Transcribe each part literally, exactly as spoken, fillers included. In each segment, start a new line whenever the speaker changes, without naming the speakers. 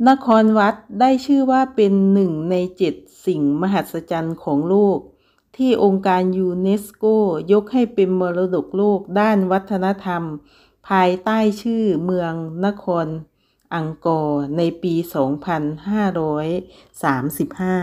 นครวัดได้ชื่อว่าเป็นหนึ่งในเจ็ดสิ่งมหัศจรรย์ของโลกที่องค์การยูเนสโกยกให้เป็นมรดกโลกด้านวัฒนธรรมภายใต้ชื่อเมืองนครอังกอร์ในปี สองพันห้าร้อยสามสิบห้า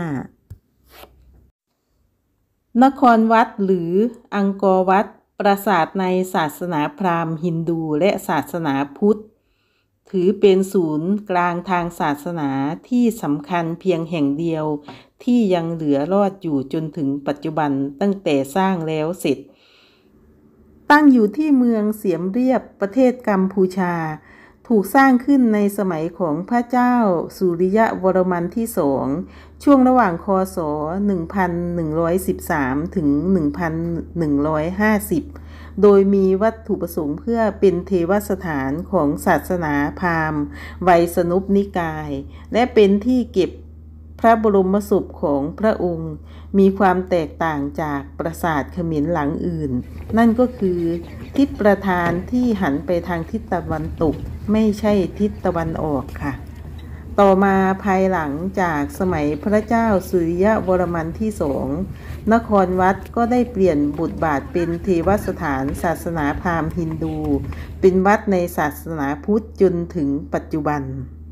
นครวัดหรืออังกอร์วัดปราสาทในศาสนาพราหมณ์ฮินดูและศาสนาพุทธถือเป็นศูนย์กลางทางศาสนาที่สำคัญเพียงแห่งเดียวที่ยังเหลือรอดอยู่จนถึงปัจจุบันตั้งแต่สร้างแล้วเสร็จตั้งอยู่ที่เมืองเสียมเรียบประเทศกัมพูชาถูกสร้างขึ้นในสมัยของพระเจ้าสุริยวรมันที่สองช่วงระหว่างคศหนึ่งพันหนึ่งร้อยสิบสามถึงหนึ่งพันหนึ่งร้อยห้าสิบโดยมีวัตถุประสงค์เพื่อเป็นเทวสถานของศาสนาพราหมณ์ไวยสนุปนิกายและเป็นที่เก็บพระบรมศพของพระองค์มีความแตกต่างจากปราสาทเขมรหลังอื่นนั่นก็คือทิศประธานที่หันไปทางทิศตะวันตกไม่ใช่ทิศตะวันออกค่ะต่อมาภายหลังจากสมัยพระเจ้าสุริยวรมันที่สองนครวัดก็ได้เปลี่ยนบทบาทเป็นเทวสถานศาสนาพราหมณ์ฮินดูเป็นวัดในศาสนาพุทธจนถึงปัจจุบัน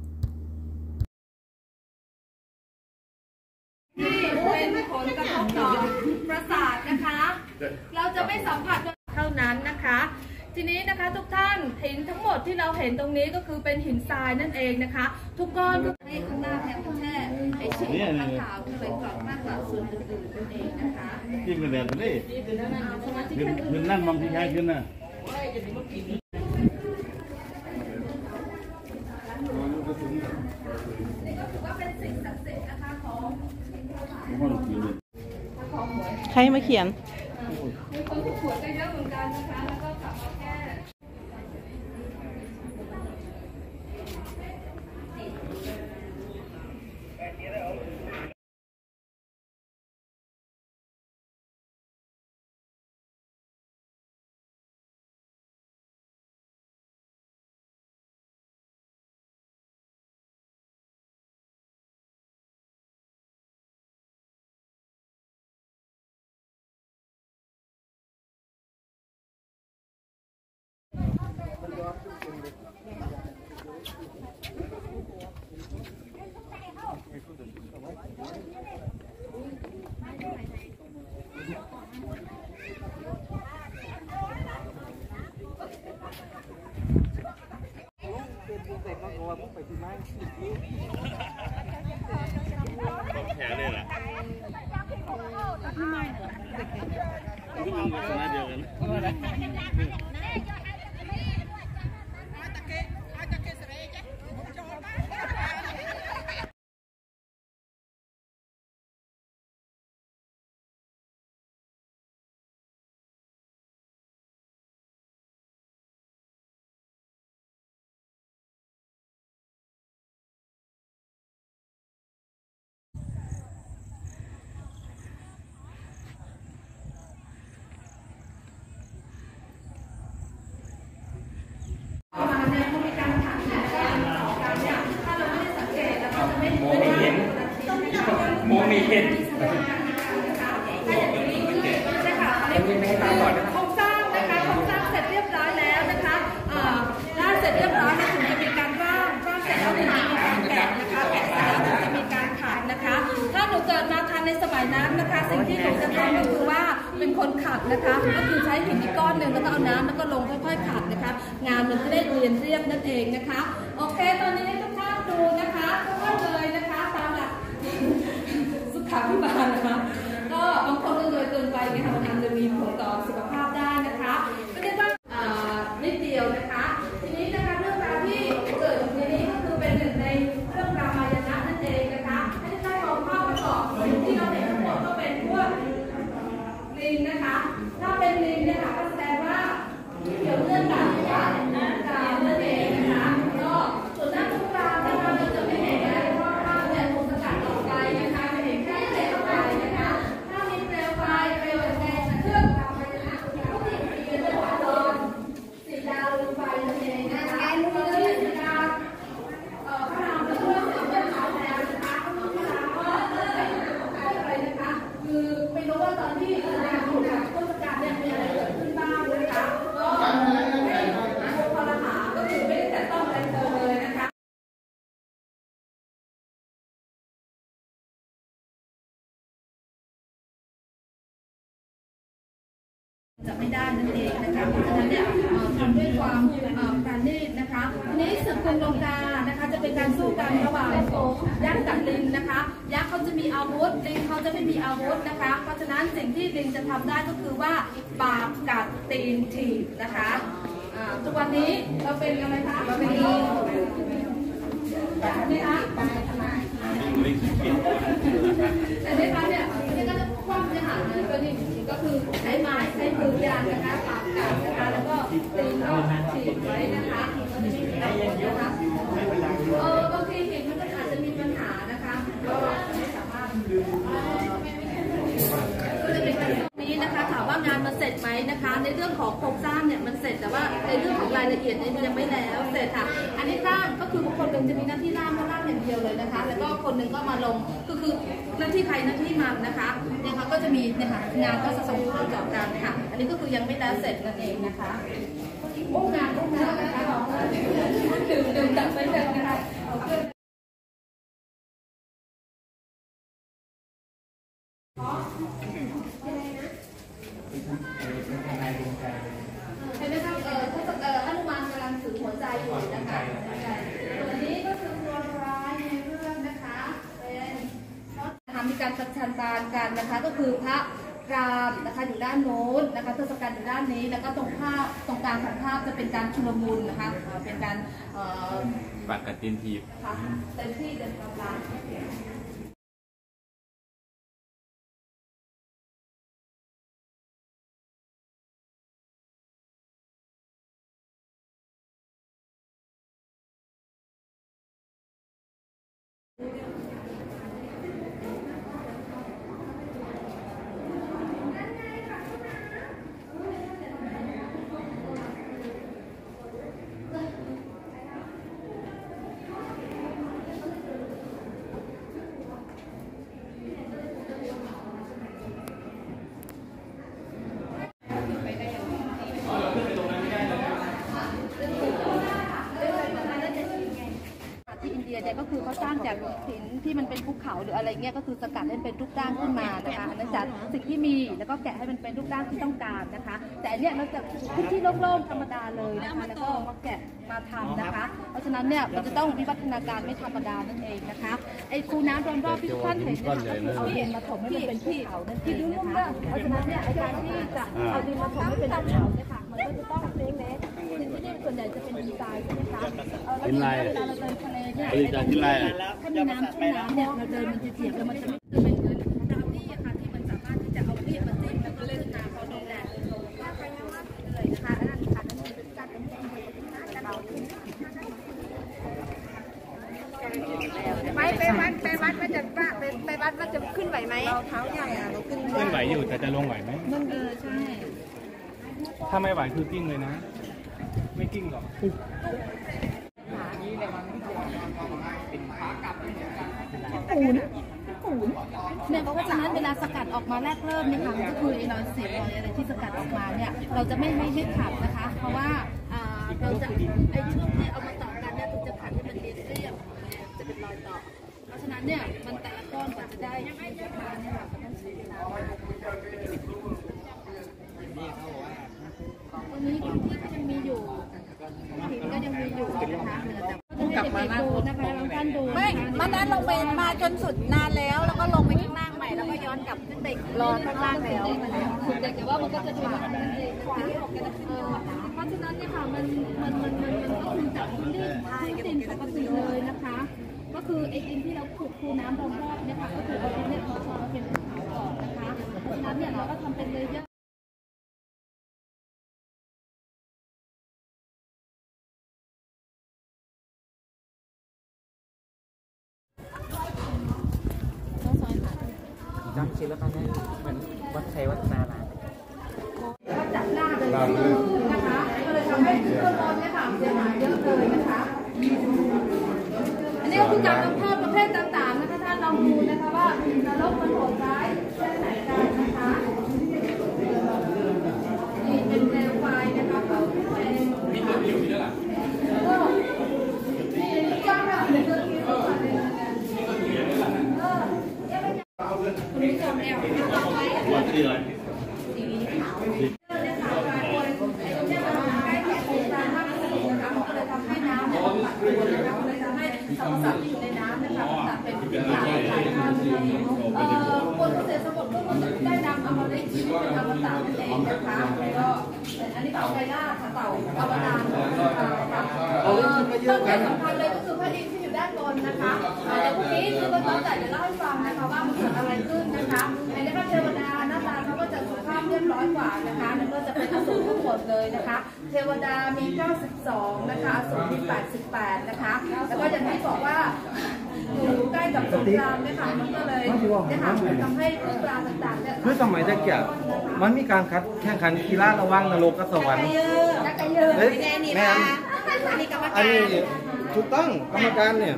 ที่เป็นผลกระทบต่อประสาทนะคะเราจะไม่สัมผัสเท่านั้นนะคะทีนี้นะคะทุกท่านหินทั้งหมดที่เราเห็นตรงนี้ก็คือเป็นหินทรายนั่นเองนะคะทุกก้อนก็ให้ข้างหน้าแค่แค่ไอชิ้นขาวๆที่เลยกรอบมากกว่าส่วนอื่นๆนั่นเองนะคะ
ยิ่งเป็นแบบนี้มันนั่งมองที่ใช้ขึ้นนะ
ใครมาเขียน
มีคนถูกขวดกันเยอะเหมือนกันนะคะแล้วก็กลับมาแค่
แค่เลยล่ะทุกคนก็ชนะเดียวกัน
มองไม่เห็น
โครงสร้างนะคะโครงสร้างเสร็จเรียบร้อยแล้วนะคะถ้าเสร็จเรียบร้อยถึงจะมีการร่างร่างเสร็จแล้วถึงจะมีการแกะนะคะแกะเสร็จแล้วถึงจะมีการขัดนะคะถ้าหนูเกิดมาทันในสมัยนั้นนะคะสิ่งที่หนูจะทำก็คือว่าเป็นคนขัดนะคะก็คือใช้หินก้อนหนึ่งแล้วก็เอาน้ำแล้วก็ลงค่อยๆขัดนะคะงานมันจะได้เรียนเรียบนั่นเองนะคะโอเคตอนนี้ทุกท่านดูนะคะทุกท่านเลยนะคะตามหลักสุขาภิบาลนะคะก็บางคนก็เลยเกินไปไงคะมันอาจจะมีผลต่อสุขภาพได้นะคะไม่ได้ว่านิดเดียวนะคะทีนี้นะคะเรื่องราวที่เกิดในนี้ก็คือเป็นหนึ่งในเรื่องราวมายานะนั่นเองนะคะให้ได้มองภาพประกอบที่เราเห็นทั้งหมดก็เป็นพวกลิงนะคะถ้าเป็นลิงเนี่ยค่ะก็แสดงว่าเกี่ยวเรื่องกับการนั่นเองนะคะก็จะไม่ได้นั่นเองนะคะเพราะฉะนั้นเนี่ยทำด้วยความปราณีตนะคะทีนี้ศึกกรุงลงกานะคะจะเป็นการสู้กันระหว่างยักษ์กับลิงนะคะยักษ์เขาจะมีอาวุธลิงเขาจะไม่มีอาวุธนะคะเพราะฉะนั้นสิ่งที่ลิงจะทำได้ก็คือว่าปากกัดตีนถีบนะคะทุกวันนี้เราเป็นอะไรคะเราเป็นลิงนี่คะแต่ในการเนี่ยนี่ก็จะคว่ำเนี่ยค่ะก็นี่ก็คือใช้ไม้ใช้ปืนยางนะคะปากกัดนะคะแล้วก็ตีนก็ถีบไว้นะคะก็จะไม่มีอาวุธนะคะเออบางทีเห็นมันก็อาจจะมีปัญหานะคะก็ไม่สามารถก็จะเป็นแบบนี้นะคะถามว่างานมันเสร็จไหมนะคะในเรื่องของโครงสร้างเนี่ยมันเสร็จแต่ว่าในเรื่องของรายละเอียดเนี่ยยังไม่แล้วเสร็จค่ะอันนี้ร่างก็คือบุคคลหนึ่งจะมีหน้าที่ร่างก็ร่างอย่างเดียวเลยนะคะแล้วก็คนหนึ่งก็มาลงก็คือหน้าที่ใครหน้าที่มันนะคะเนี่ยเขาก็จะมีเนี่ยค่ะงานก็จะส่งเข้าต่อกันค่ะอันนี้ก็คือยังไม่แล้วเสร็จนั่นเองนะคะโอ้งานโอ้งานนะคะดื่มดื่มจับไปเถอะนะคะเห็นไหมคะเออถ้าเอออนุมานกำลังถือหัวใจอยู่นะคะตัวนี้ก็คือตัวร้ายในเรื่องนะคะเป็นทำมีการประชันบานกันนะคะก็คือพระรามนะคะอยู่ด้านโน้นนะคะทศกัณฐ์อยู่ด้านนี้แล้วก็ตรงภาพตรงกลางของภาพจะเป็นการชุลมุนนะคะเป็นการเอ่อ
ปากกัดตีนถีบ
ค่ะเต็มที่เต็มกำลังก็คือเขาสร้างจากหินที่มันเป็นภูเขาหรืออะไรเงี้ยก็คือสกัดให้เป็นรูปร่างขึ้นมานะคะอันนั้นจากสิ่งที่มีแล้วก็แกะให้มันเป็นรูปร่างที่ต้องการนะคะแต่อันเนี้ยเราจะพื้นที่โล่งๆธรรมดาเลยนะคะแล้วก็มาแกะมาทำนะคะเพราะฉะนั้นเนี่ยมันจะต้องวิวัฒนาการไม่ธรรมดานั่นเองนะคะไอ้คูน้ำรอบๆที่ทุกท่านเห็นเนี่ยก็คือเอาดินมาถมให้มันเป็นภูเขานั่นเองนะคะเพราะฉะนั้นเนี่ยไอ้การที่จะเอาดินมาถมให้เป็นภูเขาเนี่ยค่ะมันก็จะต้องเล็กๆดินที่นี่ส่วนใหญ่จะเป็นดินทรายใช่ไหมคะ
ดินทราย
เวลาเราเดินทะเลเนี่ย
ดินทราย
ถ้ามีน้ำชุ่มน้ำเนี่ยเราเดินมันจะเจียบแล้วมันจะไม่จะเป็นเงินดาวนี่ค่ะที่มันสามารถที่จะเอาเรียบมาจิ้มแล้วก็เล่นน้ำเขาดูแลเลยถ้าใครไม่ว่าเลยนะคะนั่นค่ะนั่นคือการเป็นแข่งกันเรา
ไปไปวัดไปวัดมันจะป้าไปไปวัดมันจะขึ้นไหวไหมเราเท้าใหญ่อะเราขึ้น
ขึ้นไหวอยู่แต่จะลงไหวไหม
มันเออใช่
ถ้าไม่ไหวคือกิ้งเลยนะไม่กิ้งหรอก
ปูนปูนเนี่ยเพราะฉะนั้นเวลาสกัดออกมาแรกเริ่มเนี่ยค่ะก็คือไอ้รอยเสียบรอยอะไรที่สกัดออกมาเนี่ยเราจะไม่ไม่ไม่ขัดนะคะเพราะว่าเราจะไอ้ช่วงที่เอามาต่อกันเนี่ยถึงจะขัดให้มันเรียบเรียบจะเป็นรอยต่อเพราะฉะนั้นเนี่ยมันแต่ละก้อนกว่าจะได้มาเนี่ยค่ะมันต้องใช้เวลาวันนี้พื้นที่ก็ยังมีอยู่หินก็ยังมีอยู่นะคะเหลือแต่กลับมาดูนะคะลองท่านดู
ไม่มานั้นลงไปมาจนสุดนานแล้วแล้วก็ลงไปข้างล่างใหม่แล้วก็ย้อนกลับขึ้นไปรอข้างล่างแล้ว
แต่ว่ามันก็จะดูแบบนั้นเองเพราะฉะนั้นเนี่ยค่ะมันมันมันมันมันก็คือจากพื้นที่พื้นดินปกติเลยนะคะก็คือไอ้ดินที่เราขุดคูน้ำรอบๆเนี่ยค่ะก็คือเอาดินเนี่ยมาทำเป็นภูเขาก่อนนะคะเพราะฉะนั้นเนี่ยเราก็ทำเป็นเลเยอร์
จำชื่อแล้วกันนะเป็นวัดชัยวัฒนาลา
ก็จับหน้าเลยนะคะก็เลยทำให้เครื่องร้อนเนี่ยค่ะเสียหายเยอะเลยนะคะอันนี้ก็คือการลงโทษประเภทต่างๆนะคะท่านลองดูนะคะว่านรกมันโหดร้ายแค่ไหนกันนะคะนี่เป็นแนวไฟนะคะเขาเป็นมีตัวอยู่นี่แหละก็นี่จ้าค่ะเดี๋ยวจะคิดว่าเป็นเออคุณผู้ชมแนวเอาไว้สีขาวรศัพท์ที่อยู่ในน้ำนะคะต่างเป็นที่ต่างหลายท่านเอ่อบนเกษตรสมุทรก็ควรจะได้นำอมฤตชีวิตเป็นอมตะนั่นเองนะคะแล้วก็อันนี้เต่าไกล่าค่ะเต่าอวตารนะคะเอ่อต้นไม้สำคัญเลยก็คือพระอินทร์ที่อยู่ด้านบนนะคะเดี๋ยวพรุ่งนี้คือต้นต้นแต่จะเล่าให้ฟังนะคะว่ามันเกิดอะไรขึ้นนะคะในนี้ก็เทวดาหน้าตาเขาก็จะสุภาพเรียบร้อยกว่านะคะแล้วก็จะเป็นอสูรทั้งหมดเลยนะคะเทวดามีเก้าสิบสองนะคะอสูรมีแปดสิบแปดนะคะแล้วก็อย่างที่บอกว่าอยู่ใกล้กับสงครามเนี่ยค่ะมันก็เลยเนี่ยค่ะทำให้พวกปลาต่างๆเนี่ย
คือสมัยตะเกียบมันมีการคัดแข่งขันกีฬาระหว่างนรกกับสวรรค์
จักรยาน
เฮ้ย
แน่นี่
แม่
มาน อันนี้กรรม
อัน
การ
นี้ถูกต้องกรรมการเนี่ย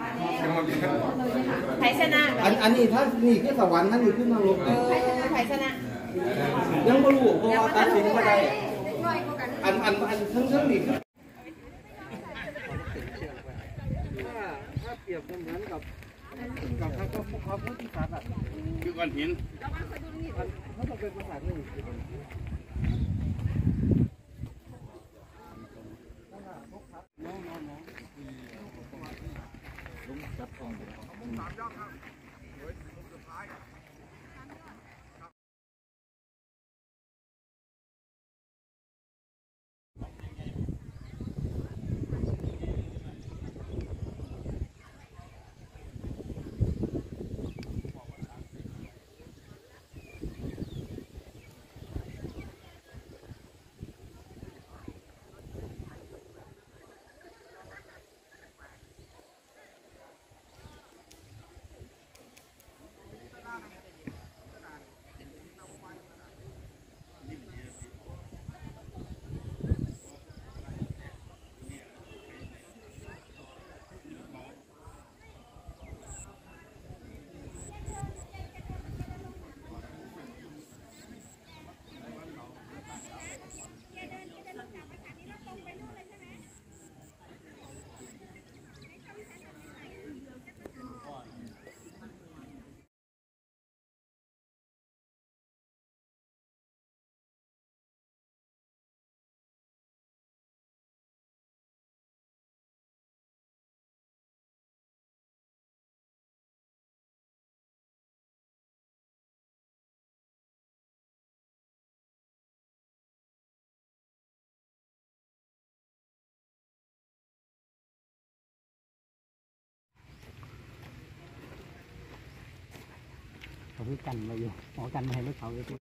ไผ่ชนะ
อันอันนี้ถ้านี่คือสวรรค์ท่านนี่คือนรกเนี่ย
ไผ่ชนะไผ่ชนะ
ยังไม่รู้เพราะว่าตัดสินไม่ได้
น้อยกว่ากัน
อันอันอันทั้งทั้งนี่คือถ้าเปรียบเสมือนกับกับพระพุทธพระพุทธศาสนาคือก้อนหินเขาต้องเป็นภาษาหนึ่งเขาคือกันมาอยู่หมอกันมาให้รถเขาเลย